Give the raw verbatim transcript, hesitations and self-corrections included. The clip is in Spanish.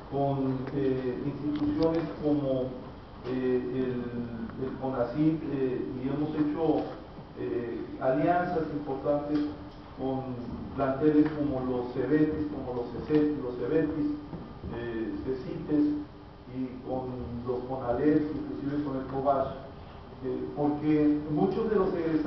con eh, instituciones como eh, el, el CONACYT eh, y hemos hecho eh, alianzas importantes con planteles como los CEBETIS, como los CECET, los CEBETIS, eh, CECITES y con los CONALEPS, inclusive con el COBACH, eh, porque muchos de los egresados